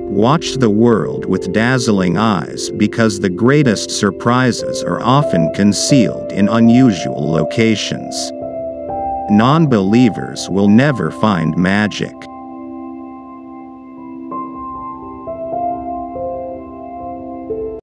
Watch the world with dazzling eyes because the greatest surprises are often concealed in unusual locations. Non-believers will never find magic.